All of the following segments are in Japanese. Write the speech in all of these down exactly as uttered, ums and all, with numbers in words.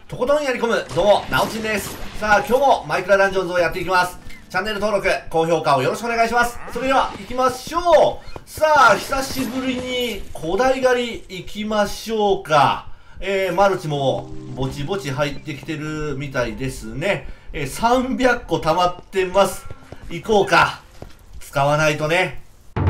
とことんやり込む、どうも、なおちんです。さあ、今日もマイクラダンジョンズをやっていきます。チャンネル登録、高評価をよろしくお願いします。それでは、行きましょう。さあ、久しぶりに古代狩り行きましょうか。えー、マルチもぼちぼち入ってきてるみたいですね。えー、さんびゃっこ溜まってます。行こうか。使わないとね。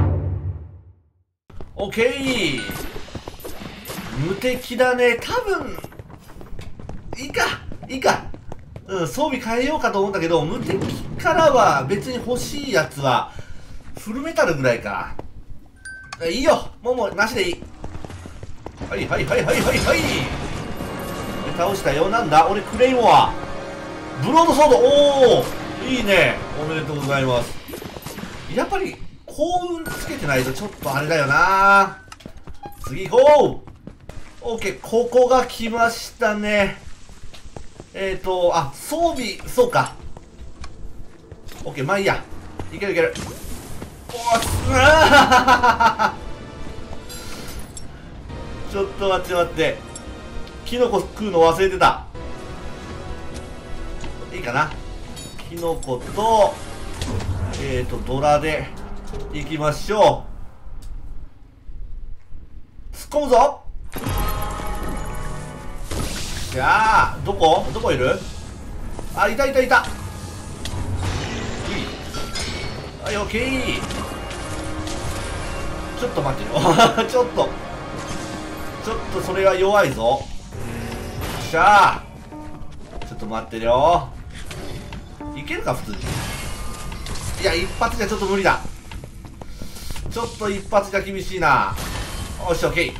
オッケー。無敵だね。多分、いいか、いいか。うん、装備変えようかと思ったけど、無敵からは別に欲しいやつは、フルメタルぐらいか。いいよ、もうもう、なしでいい。はいはいはいはいはいはい。倒したよ。なんだ俺、クレイモア。ブロードソード、おー、いいね。おめでとうございます。やっぱり、幸運つけてないとちょっとあれだよな。次行こう。オッケー、ここが来ましたね。えーと、あ、装備、そうか。オッケー、まあいいや。いけるいける。おー、すあーちょっと待って待って。キノコ食うの忘れてた。いいかな。キノコと、えーと、ドラで、いきましょう。突っ込むぞ。じゃあ、どこどこいる？あ、いたいたいた。はい、オッケー。ちょっと待ってよ。ちょっと。ちょっとそれは弱いぞ。よっしゃー。ちょっと待ってるよ。いけるか、普通に。いや、一発じゃちょっと無理だ。ちょっと一発じゃ厳しいな。よし、オッケー。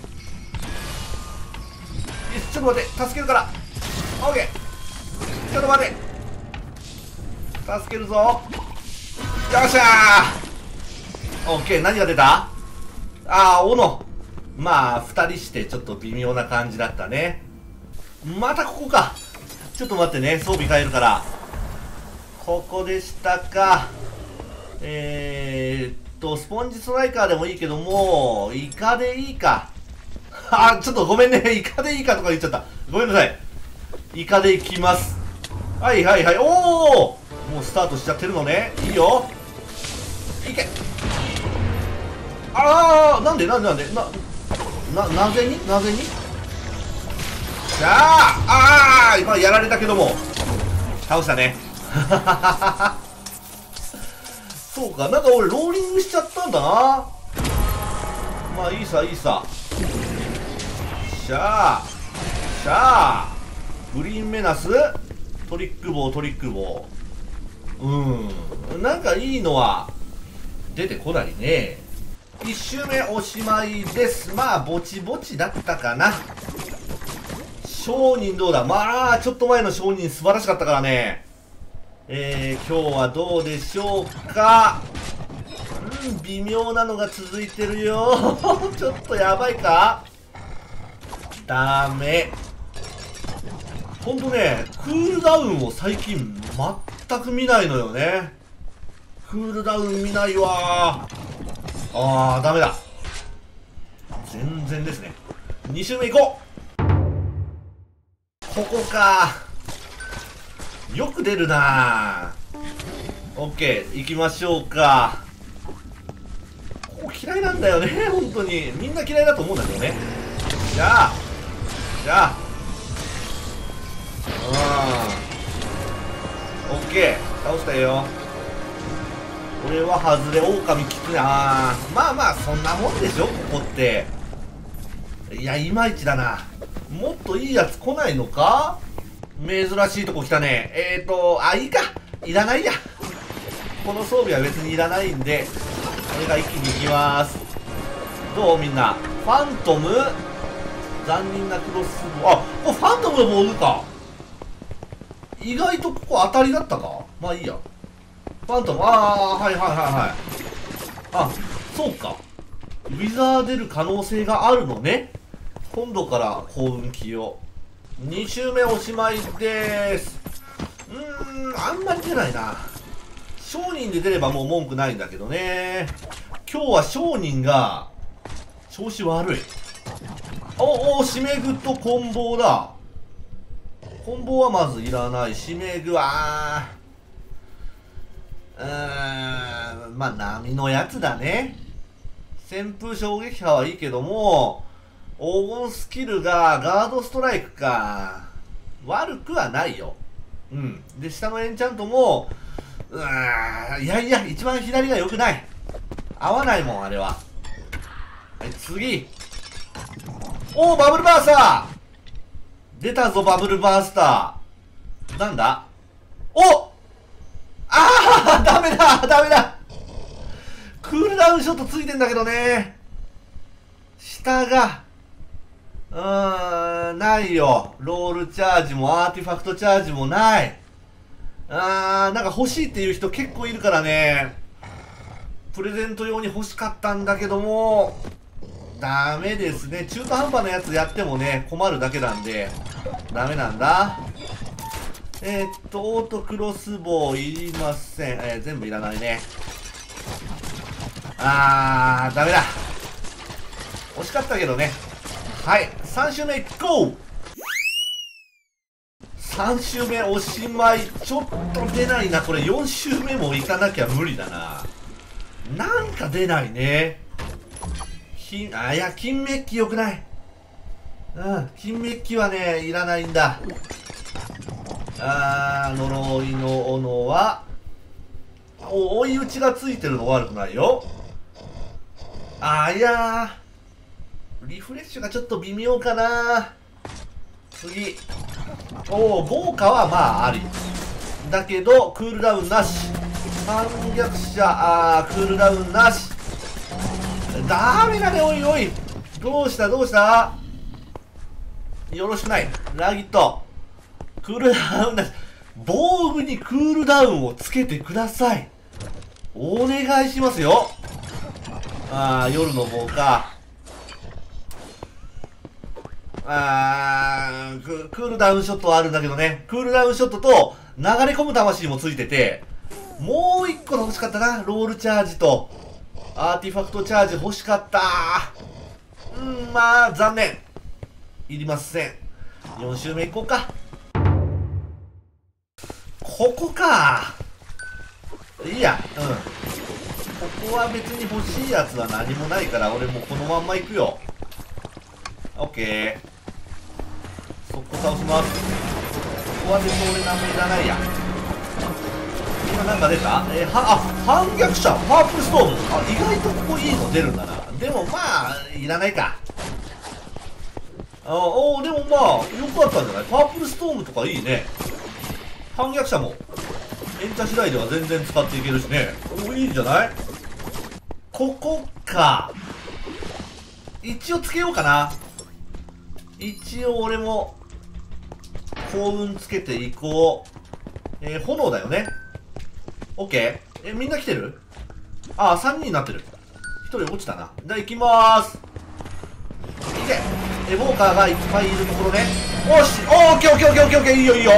ちょっと待って、助けるから。オッケー。ちょっと待って。助けるぞ。よっしゃー。オッケー、何が出た？あー、斧。まあ、二人してちょっと微妙な感じだったね。またここか。ちょっと待ってね、装備変えるから。ここでしたか。えーっと、スポンジストライカーでもいいけども、イカでいいか。あ、ちょっとごめんね。イカでいいかとか言っちゃった。ごめんなさい。イカでいきます。はいはいはい。おお、もうスタートしちゃってるのね。いいよ。いけ。ああ、なんでなんでなんでな、な、なぜになぜにじゃあ、ああ、今やられたけども。倒したね。そうか、なんか俺ローリングしちゃったんだな。まあいいさ、いいさ。しゃあしゃあグリーンメナストリック棒トリック棒、うん、なんかいいのは出てこないね。いち周目おしまいです。まあぼちぼちだったかな。商人どうだ。まあちょっと前の商人素晴らしかったからね。えー、今日はどうでしょうか。うん、微妙なのが続いてるよ。ちょっとやばいか。ダメ。ほんとね、クールダウンを最近全く見ないのよね。クールダウン見ないわー。あー、ダメだ。全然ですね。に周目行こう。ここか。よく出るなー。オッケー、行きましょうか。ここ嫌いなんだよね、本当に。みんな嫌いだと思うんだけどね。じゃあ。じゃあ、うん、オッケー、倒したよ。俺は外れ、狼きついな。まあまあそんなもんでしょ、ここって。いや、いまいちだな。もっといいやつ来ないのか。珍しいとこ来たね。えーとあ、いいか、いらないや。この装備は別にいらないんで、これが一気にいきます。どうみんな。ファントム残忍なクロスボウ。あ、これファントムのボールか。意外とここ当たりだったか。まあいいや。ファントム、ああ、はいはいはいはい。あ、そうか。ウィザー出る可能性があるのね。今度から幸運期を。に周目おしまいでーす。うーん、あんまり出ないな。商人で出ればもう文句ないんだけどね。今日は商人が調子悪い。おお、締め具と棍棒だ。 コンボはまずいらないし、メグは、うーん、まあ、波のやつだね。旋風衝撃波はいいけども、黄金スキルがガードストライクか。悪くはないよ。うん。で、下のエンチャントも、うーん、いやいや、一番左が良くない。合わないもん、あれは。はい、次。おー、バブルバースター出たぞ、バブルバースター。なんだおあーダメだダメだクールダウンショットついてんだけどね。下が、うーん、ないよ。ロールチャージもアーティファクトチャージもない。あー、なんか欲しいっていう人結構いるからね。プレゼント用に欲しかったんだけども、ダメですね。中途半端なやつやってもね、困るだけなんで、ダメなんだ。えー、っと、オートクロスボウいりません。えー、全部いらないね。あー、ダメだ。惜しかったけどね。はい、さん周目いこう。さん周目おしまい。ちょっと出ないな。これよん周目もいかなきゃ無理だな。なんか出ないね。金、あ、いや、金メッキ良くない。うん、金メッキはね、いらないんだ。あー、呪いの斧は、お、追い打ちがついてるの悪くないよ。あー、いやー、リフレッシュがちょっと微妙かな。次。おー、豪華はまああり。だけど、クールダウンなし。反逆者、あー、クールダウンなし。ダメだね、おいおい。どうしたどうしたよろしくない。ラギット。クールダウンなし。防具にクールダウンをつけてください。お願いしますよ。あー、夜の棒か。あー、ク、クールダウンショットはあるんだけどね。クールダウンショットと流れ込む魂もついてて、もう一個欲しかったな。ロールチャージとアーティファクトチャージ欲しかった。うん、まあ、残念。いりません。よん周目いこうか。ここか。いいや、うん。ここは別に欲しいやつは何もないから、俺もこのまんま行くよ。オッケー。速攻倒します。ここは別に俺何もいらないや。今なんか出たえー、は、あ、反逆者、パープルストーム。あ、意外とここいいの出るんだな。でもまあ、いらないか。あおー、でもまあ、よかったんじゃないパープルストームとかいいね。反逆者も、エンチャ次第では全然使っていけるしね。おいいんじゃないここか。一応つけようかな。一応俺も、幸運つけていこう。えー、炎だよね。オッケー。え、みんな来てるああ、さんにんになってる。ひとり落ちたな。じゃあ行きまーす。いけ。エボーカーがいっぱいいるところね。おし、オーケーオッケーオッケーオッケーオッケー、いいよいいよ。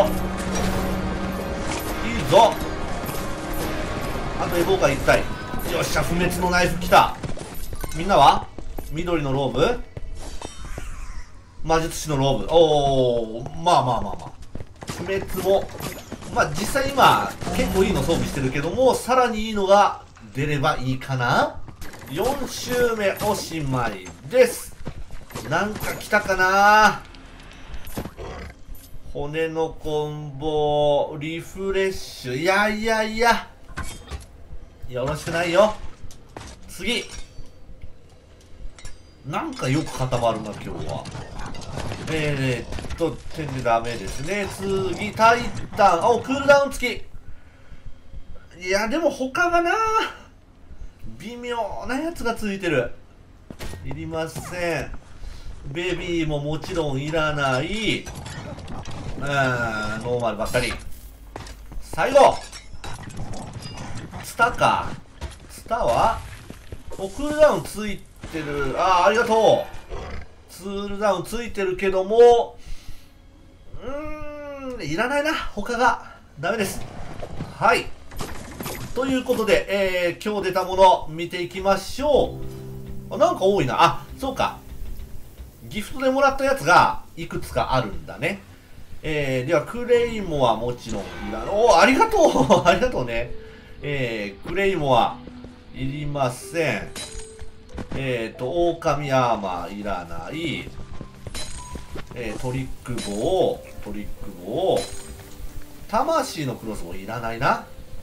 いいぞ。あとエボーカーいったい。よっしゃ、不滅のナイフ来た。みんなは緑のローブ魔術師のローブ。おー、まあまあまあまあ。不滅も、まあ実際今、結構いいの装備してるけども、さらにいいのが出ればいいかな。よん周目おしまいです。なんか来たかな。骨のコンボ、リフレッシュ。いやいやいや。よろしくないよ。次。なんかよく固まるな、今日は。えーっと、点でダメですね。次、タイタン。お、クールダウン付き。いや、でも他がな、微妙なやつがついてる。いりません。ベビーももちろんいらない。うーん、ノーマルばっかり。最後ツタか。ツタはお、クールダウンついてる。ああ、ありがとう。ツールダウンついてるけども、うーん、いらないな、他が。ダメです。はい。ということで、えー、今日出たもの、見ていきましょう。あ、なんか多いな。あ、そうか。ギフトでもらったやつが、いくつかあるんだね。 えー、では、クレイモアもちろんいらない。おー、ありがとうありがとうね。えー、クレイモア、いりません。えーと、狼アーマーいらない。えー、トリックボウ、トリックボウ。魂のクロスボウいらないな。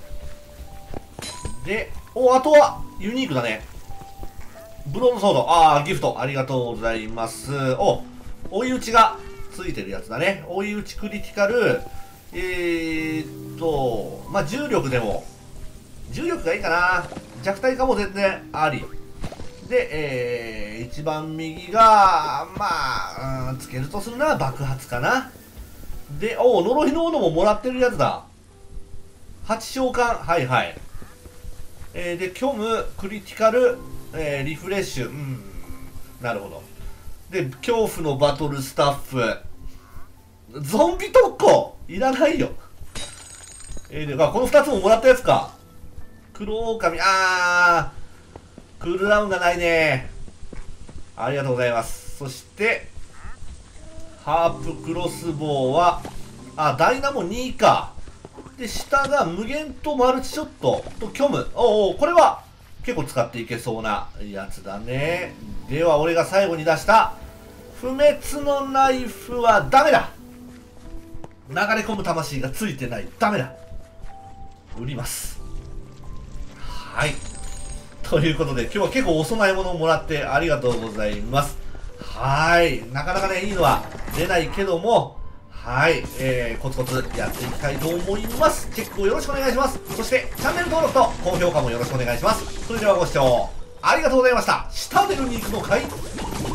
で、お、あとは、ユニークだね。ブロードソード。あー、ギフト。ありがとうございます。お、追い打ちがついてるやつだね。追い打ちクリティカル。えーっと、まあ、重力でも、重力がいいかな。弱体化も全然あり。で、えー、一番右が、まあ、うん、つけるとするなら爆発かな。で、おお、呪いの斧ももらってるやつだ。はち召喚。はいはい。えー、で、虚無、クリティカル、えー、リフレッシュ。うん、なるほど。で、恐怖のバトルスタッフ。ゾンビ特攻いらないよ。えー、で、まあ、このふたつももらったやつか。黒狼、あー、クールダウンがないね。ありがとうございます。そして、ハープクロスボウは、あ、ダイナモにか。で、下が無限とマルチショットと虚無。おうおう、これは結構使っていけそうなやつだね。では、俺が最後に出した、不滅のナイフはダメだ。流れ込む魂がついてない。ダメだ。売ります。はい。ということで、今日は結構お供え物をもらってありがとうございます。はい。なかなかね、いいのは出ないけども、はい。えー、コツコツやっていきたいと思います。チェックをよろしくお願いします。そして、チャンネル登録と高評価もよろしくお願いします。それではご視聴ありがとうございました。下出るに行くのかい？